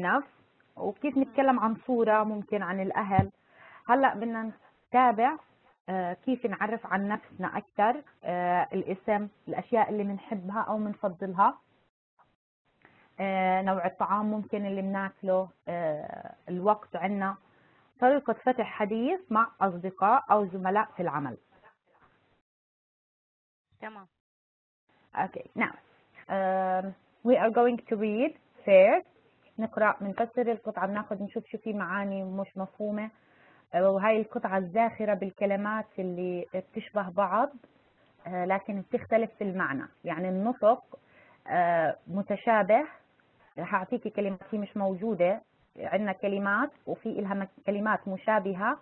النفس، وكيف نتكلم عن صورة، ممكن عن الأهل. هلأ بدنا نتابع كيف نعرف عن نفسنا أكثر، الاسم، الأشياء اللي بنحبها أو بنفضلها، نوع الطعام ممكن اللي بناكله، الوقت عنا، طريقة فتح حديث مع أصدقاء أو زملاء في العمل. تمام. Okay, now we are going to read first. نقرأ بنفسر القطعة، بناخذ نشوف شو في معاني مش مفهومة، وهي القطعة الزاخرة بالكلمات اللي بتشبه بعض لكن بتختلف في المعنى، يعني النطق متشابه. رح أعطيكي كلمات هي مش موجودة، عندنا كلمات وفي إلها كلمات مشابهة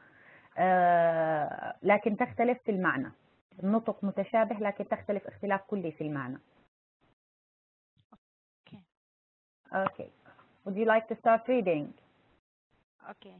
لكن تختلف في المعنى. النطق متشابه لكن تختلف اختلاف كلي في المعنى. Okay. Would you like to start reading? Okay.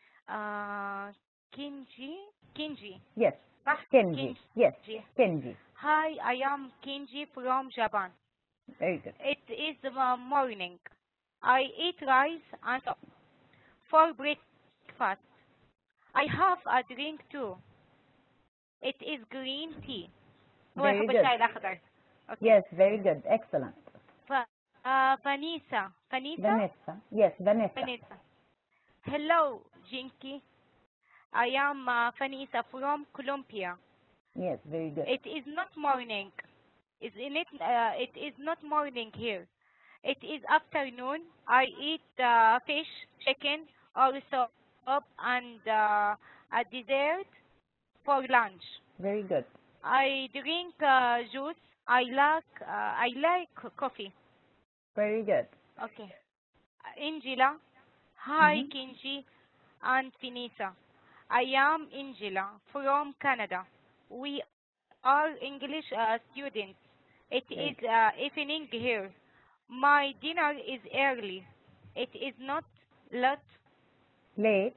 Kenji. Yes. Kenji. Yes. Kenji. Hi, I am Kenji from Japan. Very good. It is the morning. I eat rice and for breakfast. I have a drink too. It is green tea. Very good. Okay. Yes, very good. Excellent. Vanessa. Yes, Vanessa. Hello, Jinky. I am Vanessa from Colombia. Yes, very good. It is not morning. It is not morning here. It is afternoon. I eat fish, chicken, or soup, and a dessert for lunch. Very good. I drink juice. I like coffee. Very good. Okay. Angela. Hi, Kenji and Vanessa. I am Angela from Canada. We are English students. It is evening here. My dinner is early. It is not late. Late.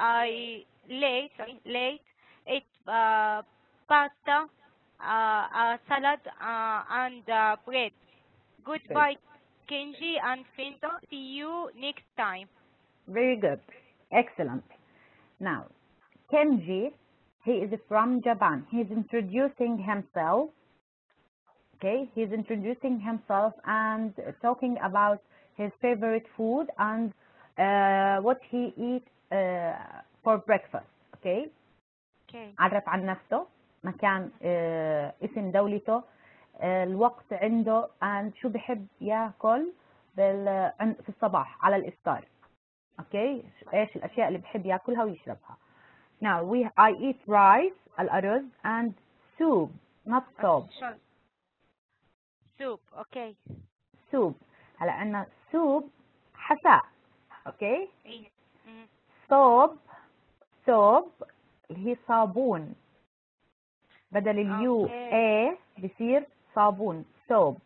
Late. It's pasta, a salad, and bread. Goodbye, Kenji and Finto. See you next time. Very good. Excellent. Now, Kenji, he is from Japan. He's introducing himself. Okay, he's introducing himself and talking about his favorite food and what he eats for breakfast. Okay. عرف عن نفسه، مكان اسم دولته، الوقت عنده and شو بحب ياكل في الصباح على الإفطار. اوكي، ايش الاشياء اللي بحب ياكلها ويشربها. Now I eat rice الأرز and soup, not soup. Soup. Okay. soup. هلا عندنا soup حساء. اوكي. صوب اللي هي صابون، بدل اليو اي بصير صابون. صوب.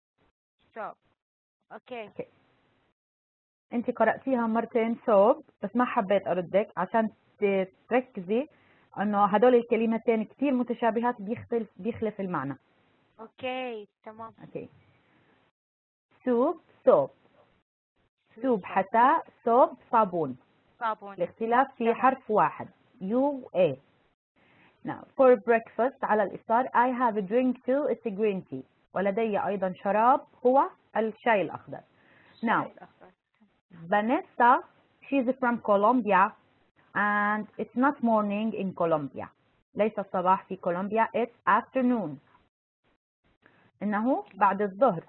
اوكي. انت قرأتيها مرتين صوب، بس ما حبيت اردك عشان تركزي انه هدول الكلمتين كثير متشابهات، بيخلف المعنى. اوكي تمام. اوكي. سوب صوب. سوب حساء، صوب صابون. الاختلاف في حرف واحد يو اي. Now for breakfast على الإفطار I have a drink too, it's a green tea. ولدي أيضا شراب هو الشاي الأخضر. Now Vanessa, she's from Colombia and it's not morning in Colombia. ليس الصباح في كولومبيا, it's afternoon. إنه بعد الظهر.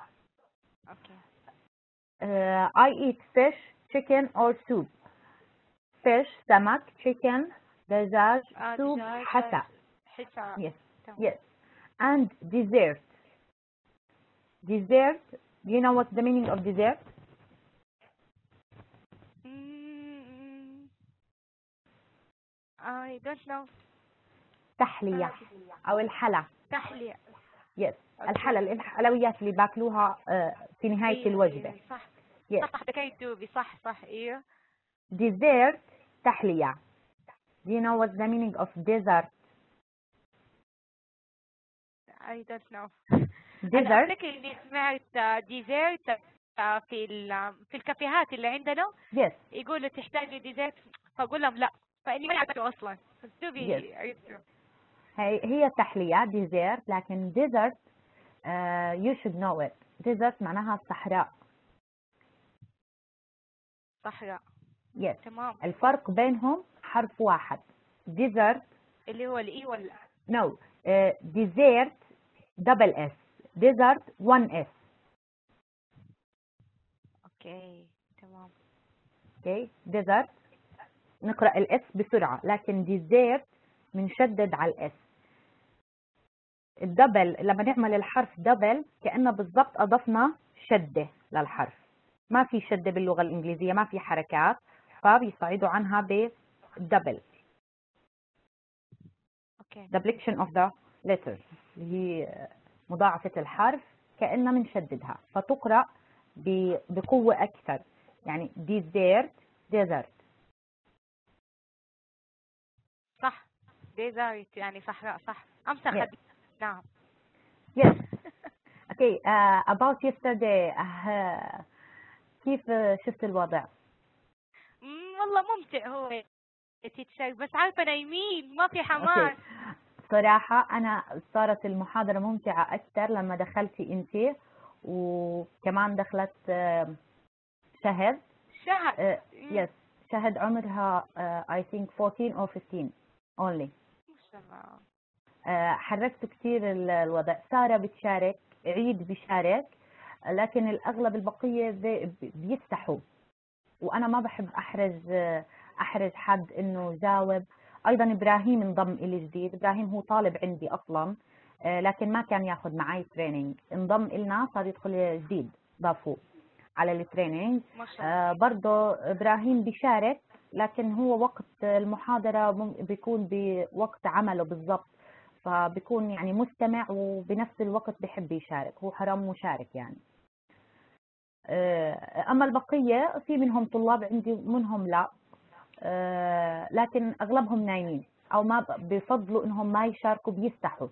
I eat fish, chicken or soup. Fish سمك, chicken دجاج, soup حساء. Yes. And dessert. Dessert, do you know what's the meaning of dessert? I don't know. تحلية أو الحلا. تحلية. Yes. الحلا، الحلويات اللي باكلوها في نهاية الوجبة. صح. Yes. صح حكيتوبي. صح ايوه. Dessert تحلية. Do you know what's the meaning of dessert? I don't know. Dessert. أنا أفتكر إني سمعت dessert في الكافيهات اللي عندنا yes يقولوا تحتاجوا ديزرت، فاقول لهم لا، فاني ما عرفته اصلا. yes تبي عرفته. هي تحلية dessert، لكن dessert you should know it. dessert معناها صحراء. صحراء. yes تمام. الفرق بينهم حرف واحد. dessert اللي هو الاي ولا؟ no dessert double s dessert one s. اوكي تمام. اوكي dessert نقرأ الاس بسرعة، لكن dessert بنشدد على الاس. الدبل لما نعمل الحرف دبل كأنه بالضبط أضفنا شدة للحرف. ما في شدة باللغة الإنجليزية، ما في حركات، فبيصعدوا عنها بالدبل. اوكي. duplication of the letters اللي هي مضاعفة الحرف كأننا بنشددها، فتقرأ بقوة أكثر. يعني dessert desert. صح. ديزرت يعني صحراء. صح. امسخ. yes نعم. yes okay about yesterday كيف شفت الوضع؟ والله ممتع هو يا تيتشر، بس عارفه نايمين ما في حماس. صراحة أنا صارت المحاضرة ممتعة أكثر لما دخلتي أنتِ، وكمان دخلت شهد. yes شهد عمرها I think 14 or 15 only. ما شاء الله. حركت كثير الوضع. سارة بتشارك، عيد بيشارك، لكن الأغلب البقية بيفتحوا، وأنا ما بحب أحرج حد إنه يجاوب. أيضا إبراهيم انضم إلي جديد. إبراهيم هو طالب عندي أصلا، لكن ما كان ياخذ معي تريننج، انضم إلنا، صار يدخل جديد، ضافوه على التريننج. برضه إبراهيم بيشارك، لكن هو وقت المحاضرة بيكون بوقت عمله بالضبط، فبيكون يعني مستمع وبنفس الوقت بحب يشارك، هو حرام مشارك يعني. أما البقية في منهم طلاب عندي ومنهم لا، لكن أغلبهم نايمين أو ما بيفضلوا إنهم ما يشاركوا، بيفتحوا.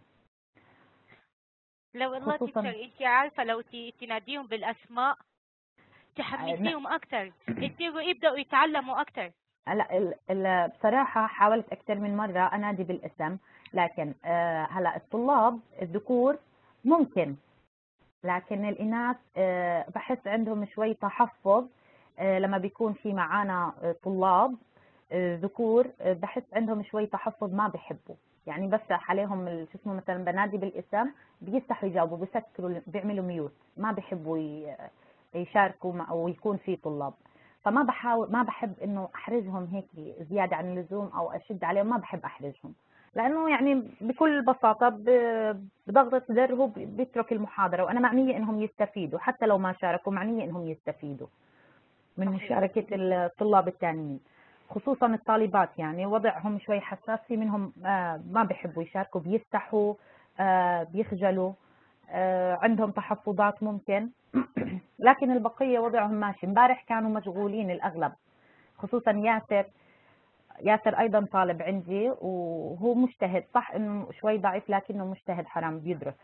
لو والله تيتشر انت عارفه لو تناديهم بالاسماء تحمسيهم اكثر، يبداوا يتعلموا اكثر. لا بصراحة حاولت أكثر من مرة أنادي بالاسم، لكن هلا الطلاب الذكور ممكن، لكن الإناث بحس عندهم شوي تحفظ. لما بيكون في معانا طلاب ذكور بحس عندهم شوي تحفظ، ما بحبوا يعني بفتح عليهم شو اسمه مثلا بنادي بالاسم بيفتحوا يجاوبوا، بيسكروا، بيعملوا ميوت، ما بحبوا يشاركوا او يكون في طلاب. فما بحاول، ما بحب انه احرجهم هيك زياده عن اللزوم او اشد عليهم، ما بحب احرجهم، لانه يعني بكل بساطه بضغطه زر هو بيترك المحاضره، وانا معنيه انهم يستفيدوا، حتى لو ما شاركوا معنيه انهم يستفيدوا من مشاركه الطلاب الثانيين، خصوصا الطالبات. يعني وضعهم شوي حساس، في منهم ما بيحبوا يشاركوا، بيفتحوا، بيخجلوا، عندهم تحفظات ممكن لكن البقية وضعهم ماشي. امبارح كانوا مشغولين الأغلب، خصوصا ياسر أيضا طالب عندي وهو مجتهد، صح إنه شوي ضعيف لكنه مجتهد، حرام بيدرس.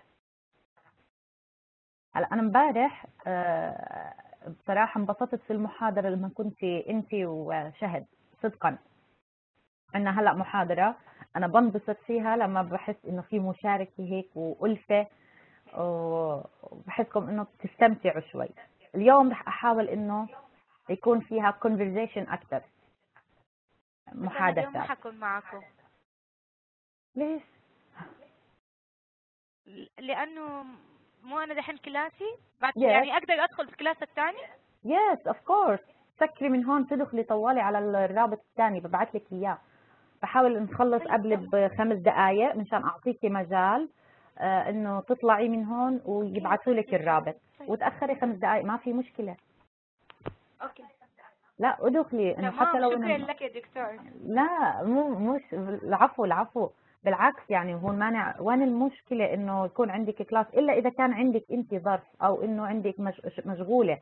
هلا أنا امبارح بصراحة انبسطت في المحاضرة لما كنت أنت وشهد، صدقا عندنا هلا محاضرة أنا بنبسط فيها لما بحس إنه في مشاركة هيك وألفة، وبحسكم إنه تستمتعوا شوي. اليوم رح أحاول إنه يكون فيها conversation أكثر، محادثات. اليوم ما حكون معكم. ليش؟ لأنه مو أنا دحين كلاسي بعد yes. يعني أقدر أدخل في الكلاس الثاني؟ yes of course. سكري من هون تدخلي طوالي على الرابط الثاني، ببعث لك إياه. بحاول نخلص قبل ب5 دقائق مشان أعطيكي مجال إنه تطلعي من هون ويبعثوا لك الرابط، وتأخري 5 دقائق ما في مشكلة. أوكي. لا ادخلي، إنه حتى لو شكرا لك يا دكتور. لا مش العفو بالعكس، يعني هو المانع. وين المشكلة إنه يكون عندك كلاس، إلا إذا كان عندك أنت ظرف أو إنه عندك مشغولة.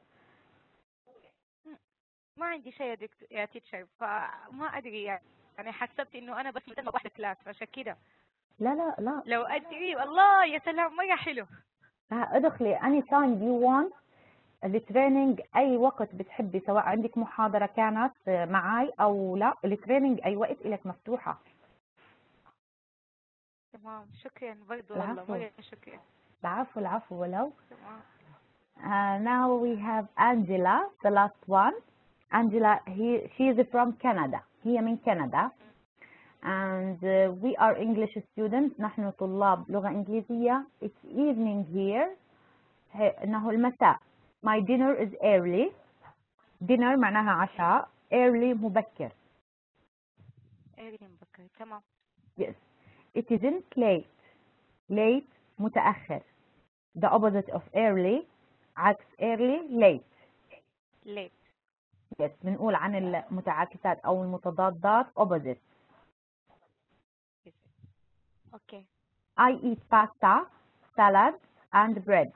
ما عندي شيء يا دكتور يا تيتشر، فما أدري يعني حسبت إنه أنا بس مهتمة بواحدة كلاس عشان كده. لا لو أدري والله يا سلام مرة حلو. ادخلي anytime you want. التريننج أي وقت بتحبي، سواء عندك محاضرة كانت معي أو لا، التريننج أي وقت إلك مفتوحة. تمام، شكرا برضو والله، العفو مرة شكرا. العفو العفو. ولو تمام. now we have Angela, the last one. Angela, she is from Canada. هي من كندا. And we are English students. نحن طلاب لغة إنجليزية. It's evening here. إنه المساء. My dinner is early. Dinner معناها عشاء. Early مبكر. اقري مبكر. تمام. Yes. It isn't late. Late متأخر. The opposite of early عكس early late. late. Yes. بنقول عن المتعاكسات أو المتضادات opposite. Okay. I eat pasta, salad and bread.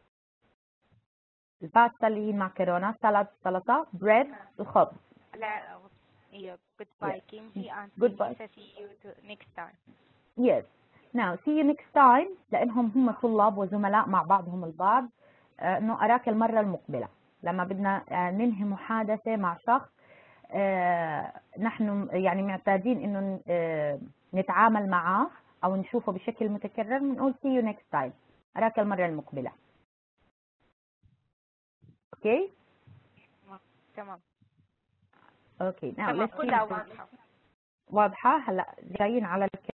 الباستا اللي هي المعكرونة، salad سلطة، bread الخبز. لا ايوه. Goodbye Yes. كنجي and Goodbye. Vanessa, see you next time. Yes. Now see you next time. لأنهم هم طلاب وزملاء مع بعضهم البعض. إنه أراك المرة المقبلة لما بدنا ننهي محادثة مع شخص نحن يعني معتادين إنه نتعامل معه أو نشوفه بشكل متكرر، بنقول see you next time. أراك المرة المقبلة. Okay. تمام. Okay. Now تمام، let's كلها see. واضحة. واضحة. هلا جايين على